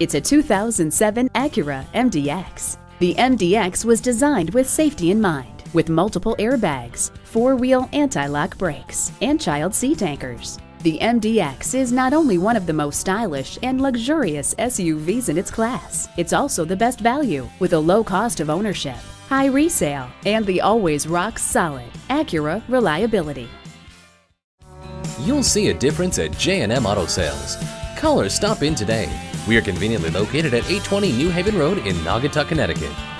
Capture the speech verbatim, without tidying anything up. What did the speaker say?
It's a two thousand seven Acura M D X. The M D X was designed with safety in mind, with multiple airbags, four-wheel anti-lock brakes, and child seat anchors. The M D X is not only one of the most stylish and luxurious S U Vs in its class, it's also the best value with a low cost of ownership, high resale, and the always rock-solid Acura reliability. You'll see a difference at J M Auto Sales. Call or stop in today. We are conveniently located at eight twenty New Haven Road in Naugatuck, Connecticut.